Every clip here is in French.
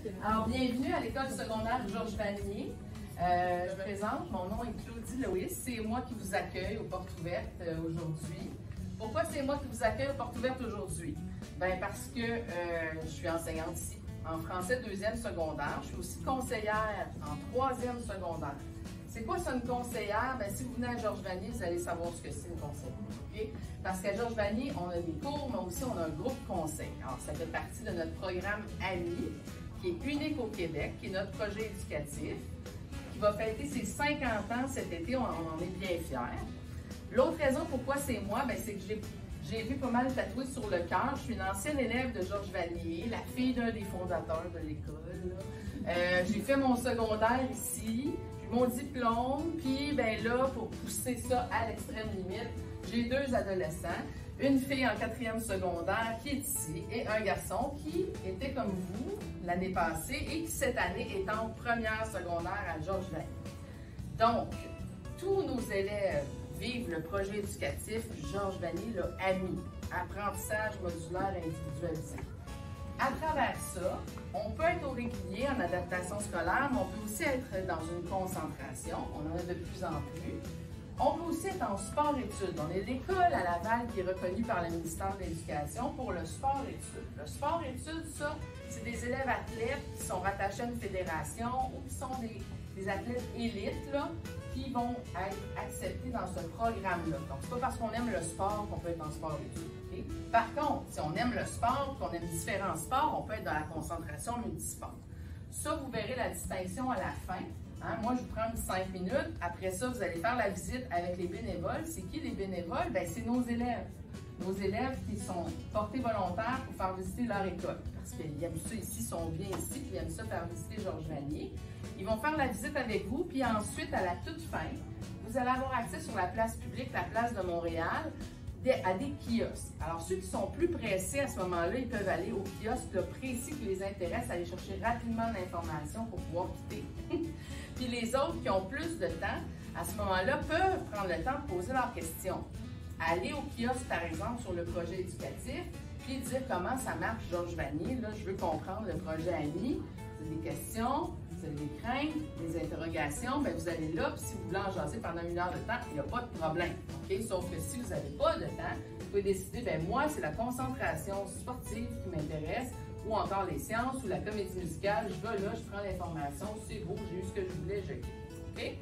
Alors, bienvenue à l'école secondaire Georges Vanier. Je me présente, mon nom est Claudie Loïs. C'est moi qui vous accueille aux Portes Ouvertes aujourd'hui. Pourquoi c'est moi qui vous accueille aux Portes Ouvertes aujourd'hui? Bien, parce que je suis enseignante ici, en français 2e secondaire. Je suis aussi conseillère en 3e secondaire. C'est quoi ça, une conseillère? Bien, si vous venez à Georges Vanier, vous allez savoir ce que c'est une conseillère. Okay? Parce qu'à Georges Vanier, on a des cours, mais aussi on a un groupe conseil. Alors, ça fait partie de notre programme AMI, qui est unique au Québec, qui est notre projet éducatif, qui va fêter ses 50 ans cet été. On en est bien fiers. L'autre raison pourquoi c'est moi, c'est que j'ai vu pas mal tatoué sur le cœur. Je suis une ancienne élève de Georges Vanier, la fille d'un des fondateurs de l'école. J'ai fait mon secondaire ici, j'ai mon diplôme, puis là, pour pousser ça à l'extrême limite, j'ai 2 adolescents, une fille en 4e secondaire qui est ici et un garçon qui était comme vous l'année passée et qui cette année est en 1re secondaire à Georges Vanier. Donc, tous nos élèves vivent le projet éducatif Georges Vanier, le AMI, apprentissage modulaire individualisé. À travers ça, on peut être au régulier en adaptation scolaire, mais on peut aussi être dans une concentration, on en a de plus en plus. On peut aussi être en sport-études. On est l'école à Laval qui est reconnue par le ministère de l'Éducation pour le sport-études. Le sport-études, ça, c'est des élèves athlètes qui sont rattachés à une fédération ou qui sont des athlètes élites là, qui vont être acceptés dans ce programme-là. Donc, c'est pas parce qu'on aime le sport qu'on peut être en sport-études. Okay? Par contre, si on aime le sport, qu'on aime différents sports, on peut être dans la concentration multisport. Ça, vous verrez la distinction à la fin. Hein? Moi, je vous prends 5 minutes. Après ça, vous allez faire la visite avec les bénévoles. C'est qui les bénévoles? Bien, c'est nos élèves. Nos élèves qui sont portés volontaires pour faire visiter leur école. Parce qu'ils aiment ça ici, ils sont bien ici, puis ils aiment ça faire visiter Georges Vanier. Ils vont faire la visite avec vous, puis ensuite, à la toute fin, vous allez avoir accès sur la place publique, la place de Montréal, à des kiosques. Alors, ceux qui sont plus pressés à ce moment-là, ils peuvent aller au kiosque précis qui les intéresse, aller chercher rapidement l'information pour pouvoir quitter. Puis les autres qui ont plus de temps, à ce moment-là, peuvent prendre le temps de poser leurs questions. Aller au kiosque, par exemple, sur le projet éducatif, puis dire comment ça marche Georges Vanier. Là, je veux comprendre le projet AMI. Vous avez des questions, vous avez des craintes, des interrogations, bien, vous allez là, puis si vous voulez en jaser pendant 1 heure de temps, il n'y a pas de problème. Okay? Sauf que si vous n'avez pas de temps, vous pouvez décider, bien, moi, c'est la concentration sportive qui m'intéresse, ou encore les sciences, ou la comédie musicale. Je vais là, je prends l'information, c'est beau, j'ai eu ce que je voulais, je quitte. Okay?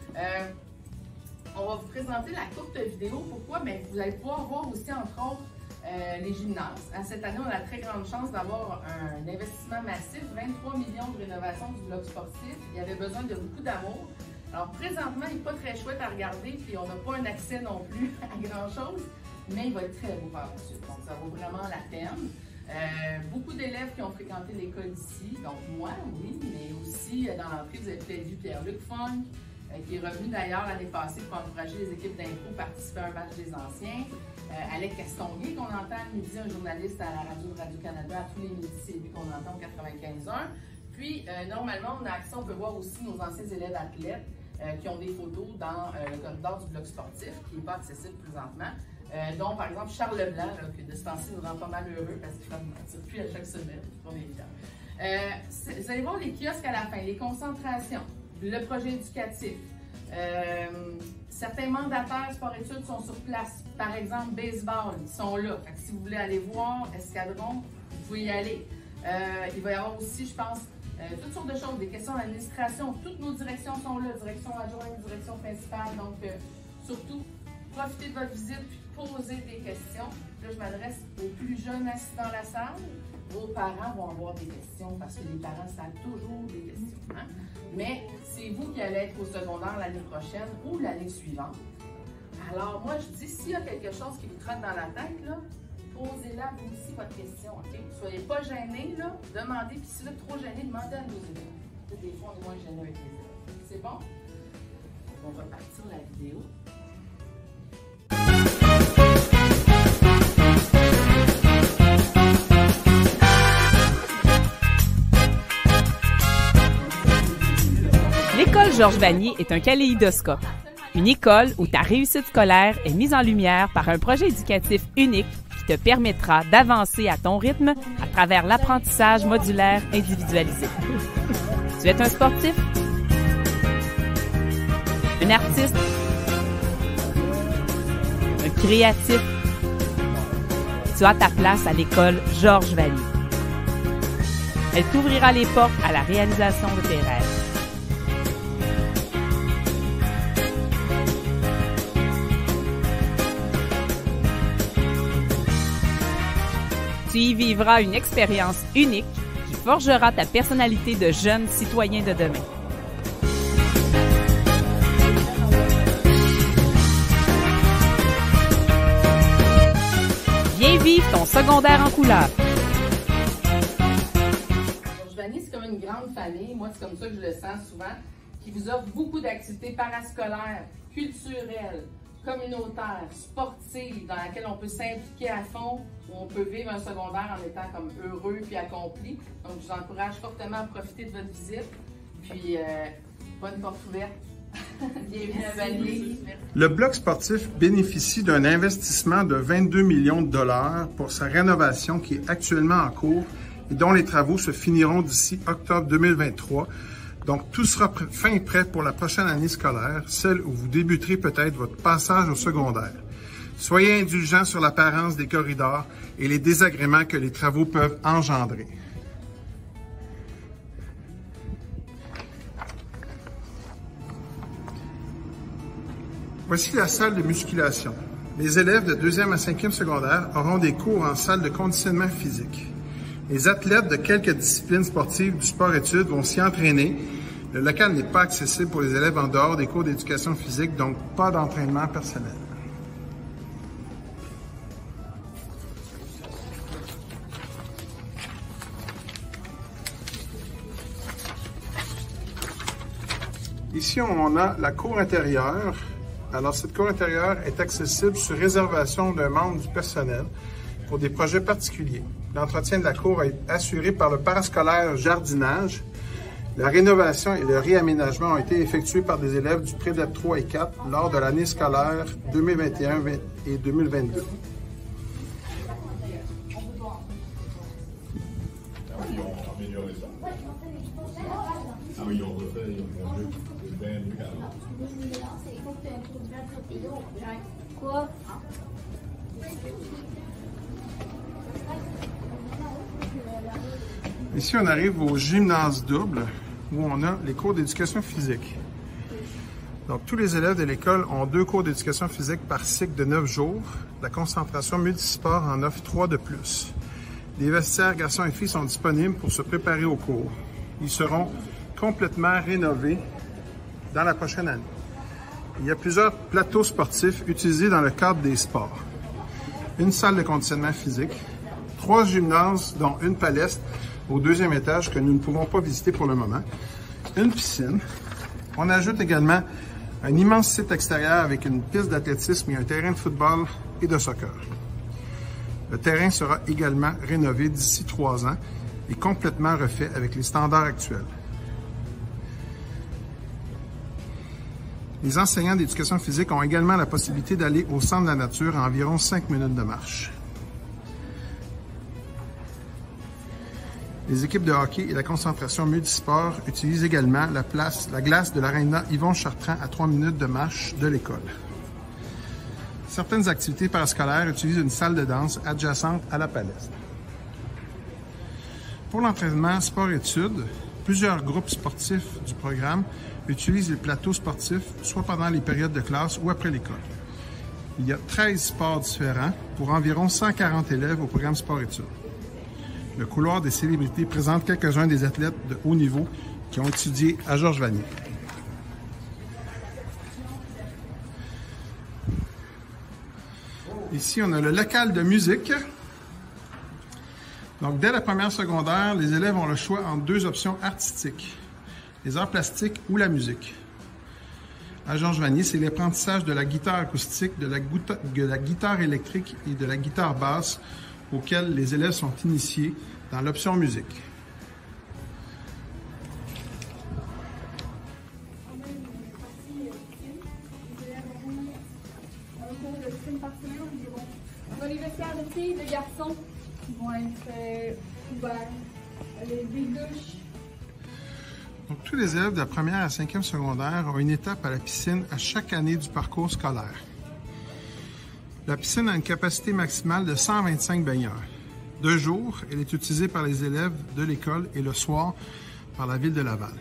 On va vous présenter la courte vidéo. Pourquoi? Bien, vous allez pouvoir voir aussi, entre autres, les gymnases. Cette année, on a la très grande chance d'avoir un investissement massif, 23 millions de rénovation du bloc sportif. Il y avait besoin de beaucoup d'amour. Alors, présentement, il n'est pas très chouette à regarder, puis on n'a pas un accès non plus à grand-chose, mais il va être très beau par la suite. Donc, ça vaut vraiment la peine. Beaucoup d'élèves qui ont fréquenté l'école ici, donc moi, oui, mais aussi dans l'entrée, vous avez peut-être vu Pierre-Luc Funk, qui est revenu d'ailleurs l'année passée pour encourager les équipes d'impro à participer à un match des anciens. Alec Castonguay, qu'on entend à midi, un journaliste à la radio de Radio-Canada, à tous les midis, c'est lui qu'on entend au 95.1. Puis, normalement, on a accès, on peut voir aussi nos anciens élèves athlètes qui ont des photos dans le corridor du bloc sportif, qui n'est pas accessible présentement. Dont, par exemple, Charles Leblanc, là, que de ce temps-ci nous rend pas mal heureux parce qu'il fait un circuit à chaque semaine, on est fiers. Vous allez voir les kiosques à la fin, les concentrations, le projet éducatif. Certains mandataires sport-études sont sur place. Par exemple, baseball, ils sont là. Fait que si vous voulez aller voir Escadron, vous pouvez y aller. Il va y avoir aussi, je pense, toutes sortes de choses, des questions d'administration. Toutes nos directions sont là, direction adjointe, direction principale. Donc, surtout, profitez de votre visite puis posez des questions. Là, je m'adresse aux plus jeunes assis dans la salle. Vos parents vont avoir des questions parce que les parents savent toujours des questions. Hein? Mais c'est vous qui allez être au secondaire l'année prochaine ou l'année suivante. Alors, moi, je dis, s'il y a quelque chose qui vous trotte dans la tête, là, posez-la vous aussi votre question. Okay? Soyez pas gênés, là, demandez. Puis si vous êtes trop gênés, demandez à nos élèves. Des fois, on est moins gênés avec les élèves. C'est bon? On va partir la vidéo. L'école Georges Vanier est un kaléidoscope. Une école où ta réussite scolaire est mise en lumière par un projet éducatif unique qui te permettra d'avancer à ton rythme à travers l'apprentissage modulaire individualisé. Tu es un sportif? Un artiste? Un créatif? Tu as ta place à l'école Georges Vanier. Elle t'ouvrira les portes à la réalisation de tes rêves. Tu y vivras une expérience unique qui forgera ta personnalité de jeune citoyen de demain. Viens vivre ton secondaire en couleur. Georges Vanier, c'est comme une grande famille, moi c'est comme ça que je le sens souvent, qui vous offre beaucoup d'activités parascolaires, culturelles, communautaires, sportives, dans lesquelles on peut s'impliquer à fond, où on peut vivre un secondaire en étant comme heureux puis accompli. Donc je vous encourage fortement à profiter de votre visite. Puis bonne porte ouverte. Bienvenue à Vanier. Le bloc sportif bénéficie d'un investissement de 22 millions de dollars pour sa rénovation qui est actuellement en cours et dont les travaux se finiront d'ici octobre 2023. Donc, tout sera fin et prêt pour la prochaine année scolaire, celle où vous débuterez peut-être votre passage au secondaire. Soyez indulgents sur l'apparence des corridors et les désagréments que les travaux peuvent engendrer. Voici la salle de musculation. Les élèves de 2e à 5e secondaire auront des cours en salle de conditionnement physique. Les athlètes de quelques disciplines sportives du sport-études vont s'y entraîner. Le local n'est pas accessible pour les élèves en dehors des cours d'éducation physique, donc pas d'entraînement personnel. Ici, on a la cour intérieure. Alors, cette cour intérieure est accessible sur réservation d'un membre du personnel pour des projets particuliers. L'entretien de la cour est assuré par le parascolaire jardinage. La rénovation et le réaménagement ont été effectués par des élèves du Prédep 3 et 4 lors de l'année scolaire 2021 et 2022. Ils ont amélioré ça. Ah oui, ils ont refait, ils ont bien mieux qu'avant. Quoi? Ici, on arrive au gymnase double où on a les cours d'éducation physique. Donc, tous les élèves de l'école ont 2 cours d'éducation physique par cycle de 9 jours. La concentration multisport en offre 3 de plus. Les vestiaires garçons et filles sont disponibles pour se préparer aux cours. Ils seront complètement rénovés dans la prochaine année. Il y a plusieurs plateaux sportifs utilisés dans le cadre des sports. Une salle de conditionnement physique, 3 gymnases, dont une palestre au 2e étage que nous ne pouvons pas visiter pour le moment, une piscine. On ajoute également un immense site extérieur avec une piste d'athlétisme et un terrain de football et de soccer. Le terrain sera également rénové d'ici 3 ans et complètement refait avec les standards actuels. Les enseignants d'éducation physique ont également la possibilité d'aller au centre de la nature à environ 5 minutes de marche. Les équipes de hockey et la concentration multisport utilisent également la glace de l'aréna Yvon Chartrand à 3 minutes de marche de l'école. Certaines activités parascolaires utilisent une salle de danse adjacente à la palestre. Pour l'entraînement sport-études, plusieurs groupes sportifs du programme utilisent les plateaux sportifs soit pendant les périodes de classe ou après l'école. Il y a 13 sports différents pour environ 140 élèves au programme sport-études. Le couloir des célébrités présente quelques-uns des athlètes de haut niveau qui ont étudié à Georges Vanier. Ici, on a le local de musique. Donc, dès la première secondaire, les élèves ont le choix entre 2 options artistiques, les arts plastiques ou la musique. À Georges Vanier, c'est l'apprentissage de la guitare acoustique, de la guitare électrique et de la guitare basse auxquels les élèves sont initiés dans l'option musique. Dans les vestiaires de de filles, de garçons qui vont être ouverts. Les douches. Donc, tous les élèves de la première à la 5e secondaire ont une étape à la piscine à chaque année du parcours scolaire. La piscine a une capacité maximale de 125 baigneurs. De jour, elle est utilisée par les élèves de l'école et le soir par la Ville de Laval.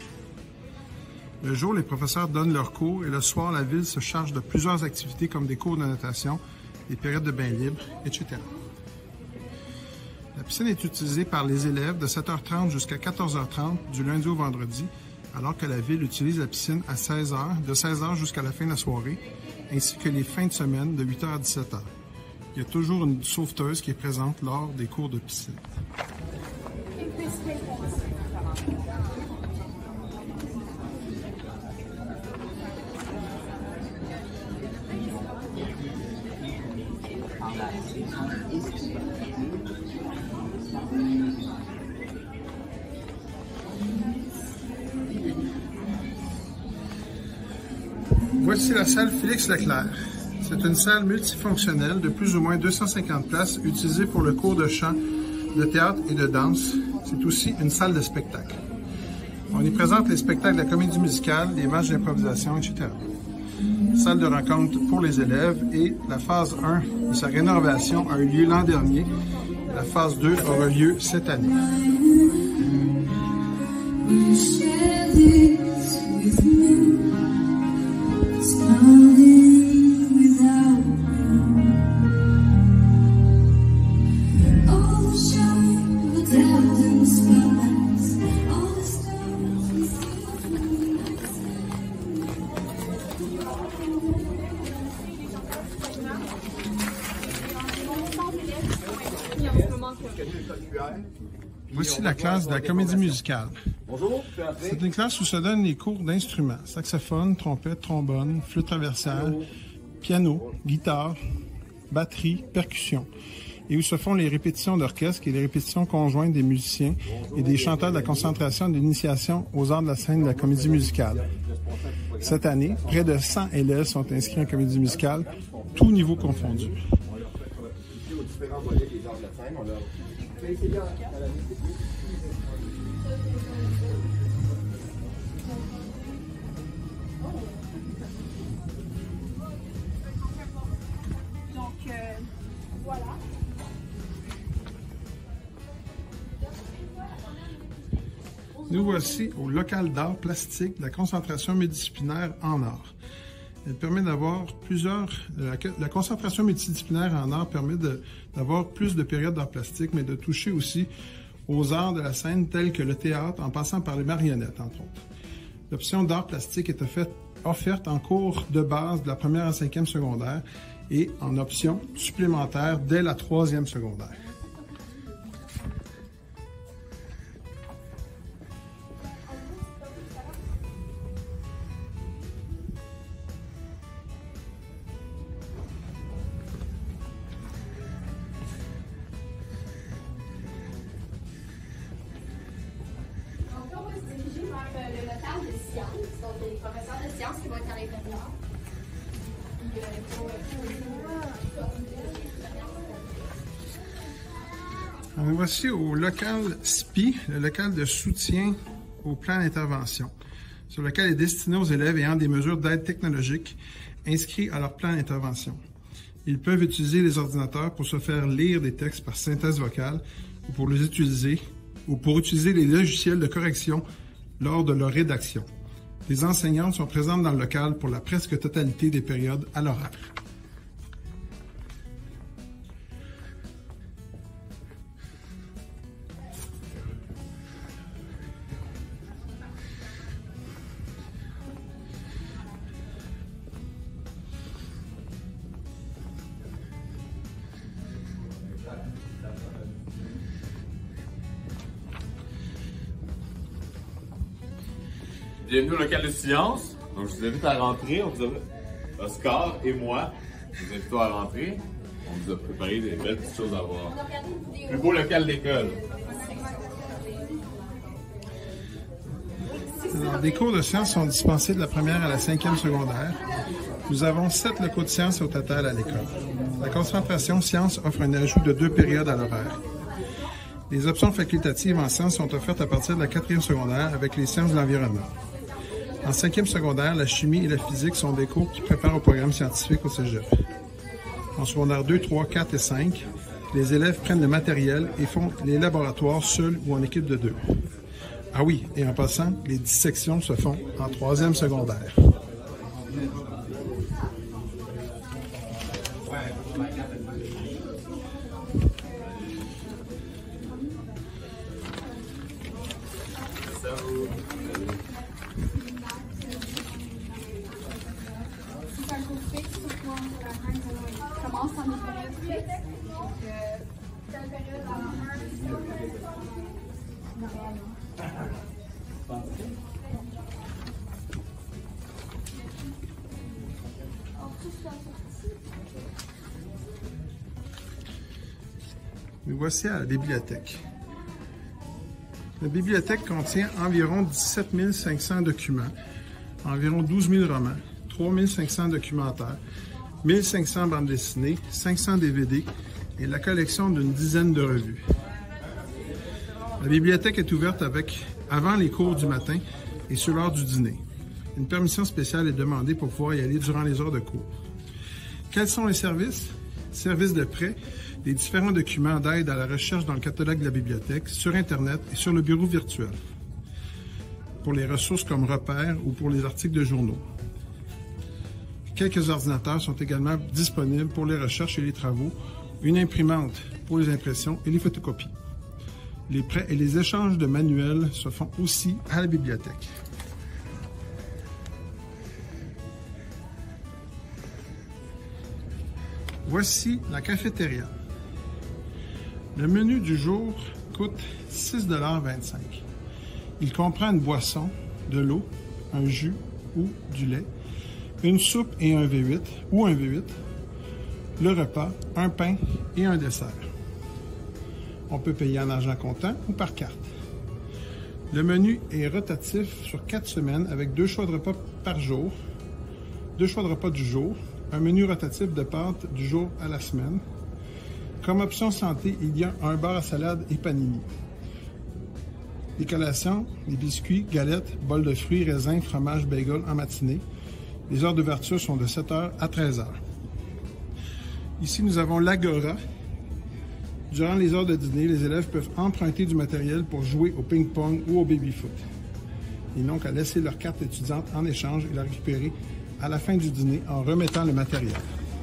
Le jour, les professeurs donnent leurs cours et le soir, la Ville se charge de plusieurs activités comme des cours de natation, des périodes de bain libre, etc. La piscine est utilisée par les élèves de 7h30 jusqu'à 14h30 du lundi au vendredi, alors que la Ville utilise la piscine à 16h, de 16h jusqu'à la fin de la soirée, ainsi que les fins de semaine de 8h à 17h. Il y a toujours une sauveteuse qui est présente lors des cours de piscine. Voici la salle Félix Leclerc. C'est une salle multifonctionnelle de plus ou moins 250 places utilisée pour le cours de chant, de théâtre et de danse. C'est aussi une salle de spectacle. On y présente les spectacles de la comédie musicale, les matchs d'improvisation, etc. Salle de rencontre pour les élèves et la phase 1 de sa rénovation a eu lieu l'an dernier. La phase 2 aura lieu cette année. Voici la classe de la comédie musicale. C'est une classe où se donnent les cours d'instruments, saxophone, trompette, trombone, flûte traversière, piano, guitare, batterie, percussion, et où se font les répétitions d'orchestre et les répétitions conjointes des musiciens et des chanteurs de la concentration et de l'initiation aux arts de la scène de la comédie musicale. Cette année, près de 100 élèves sont inscrits en comédie musicale, tous niveaux confondus. Voilà. Nous voici au local d'art plastique de la concentration multidisciplinaire en art. Elle permet d'avoir la concentration multidisciplinaire en art permet d'avoir plus de périodes d'art plastique, mais de toucher aussi aux arts de la scène tels que le théâtre, en passant par les marionnettes, entre autres. L'option d'art plastique est offerte en cours de base de la première à 5e secondaire et en option supplémentaire dès la 3e secondaire. Le local de sciences, donc les professeurs de sciences qui vont être à l'intérieur. Nous voici au local SPI, le local de soutien au plan d'intervention. Ce local est destiné aux élèves ayant des mesures d'aide technologique inscrits à leur plan d'intervention. Ils peuvent utiliser les ordinateurs pour se faire lire des textes par synthèse vocale ou pour utiliser les logiciels de correction lors de leur rédaction. Les enseignantes sont présentes dans le local pour la presque totalité des périodes à l'horaire. Bienvenue au local de sciences. Donc, je vous invite à rentrer. Oscar et moi, je vous invite à rentrer. On vous a préparé des belles petites choses à voir. Plus beau local d'école. Alors, des cours de sciences sont dispensés de la première à la 5e secondaire. Nous avons 7 locaux de sciences au total à l'école. La concentration sciences offre un ajout de 2 périodes à l'horaire. Les options facultatives en sciences sont offertes à partir de la 4e secondaire avec les sciences de l'environnement. En 5e secondaire, la chimie et la physique sont des cours qui préparent au programme scientifique au cégep. En secondaire 2, 3, 4 et 5, les élèves prennent le matériel et font les laboratoires seuls ou en équipe de 2. Ah oui, et en passant, les dissections se font en 3e secondaire. C'est un cours fixe, surtout à la fin, on commence en une période fixe. Donc, telle période à Nous voici à la bibliothèque. La bibliothèque contient environ 17 500 documents, environ 12 000 romans, 3 500 documentaires, 1 500 bandes dessinées, 500 DVD et la collection d'une dizaine de revues. La bibliothèque est ouverte avant les cours du matin et sur l'heure du dîner. Une permission spéciale est demandée pour pouvoir y aller durant les heures de cours. Quels sont les services? Services de prêt, les différents documents d'aide à la recherche dans le catalogue de la bibliothèque, sur Internet et sur le bureau virtuel, pour les ressources comme repères ou pour les articles de journaux. Quelques ordinateurs sont également disponibles pour les recherches et les travaux, une imprimante pour les impressions et les photocopies. Les prêts et les échanges de manuels se font aussi à la bibliothèque. Voici la cafétéria. Le menu du jour coûte 6,25 $. Il comprend une boisson, de l'eau, un jus ou du lait, une soupe et un V8 ou un V8, le repas, un pain et un dessert. On peut payer en argent comptant ou par carte. Le menu est rotatif sur 4 semaines avec 2 choix de repas par jour, 2 choix de repas du jour, un menu rotatif de pâtes du jour à la semaine. Comme option santé, il y a un bar à salade et panini. Les collations, les biscuits, galettes, bols de fruits, raisins, fromage, bagel en matinée. Les heures d'ouverture sont de 7h à 13h. Ici, nous avons l'Agora. Durant les heures de dîner, les élèves peuvent emprunter du matériel pour jouer au ping-pong ou au baby-foot. Ils n'ont qu'à laisser leur carte étudiante en échange et la récupérer à la fin du dîner en remettant le matériel.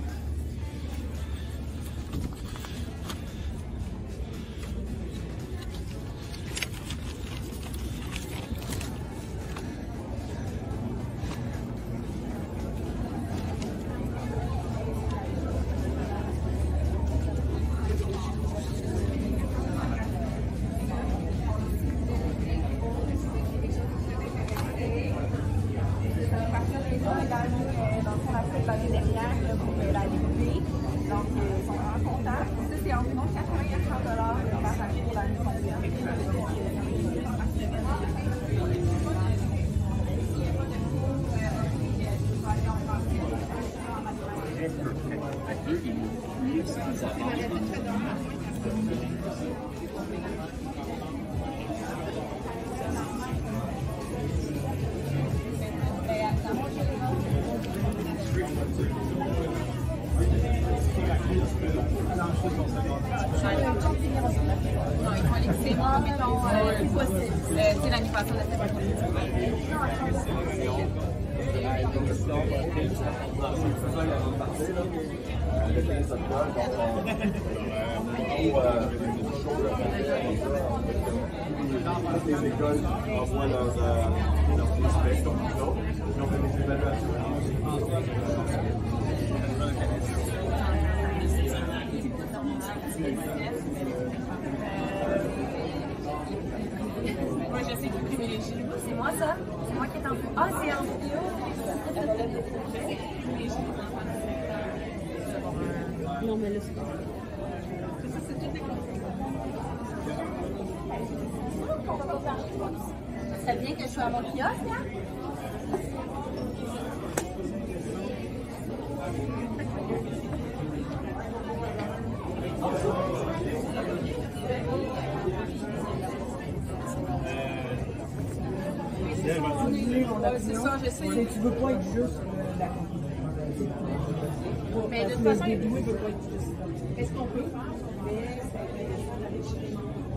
L'année dernière pour la librairie. Donc, ils sont vraiment contents. Ça, c'est environ 80 à 100 $ par année pour l'année complète. Non, ils font les mois, mettons, c'est l'animation de la les écoles envoient leurs prospects comme nous autres, puis on fait des évaluations. Moi, je sais qui privilégie. C'est moi, ça? C'est moi qui est en vidéo. Ah, c'est en vidéo? Non, mais là, c'est pas. Ça vient que je sois à mon kiosque, hein? C'est ça, je sais. Tu veux pas être juste la Mais de toute façon, il veut pas être juste. qu'est-ce qu'on peut faire?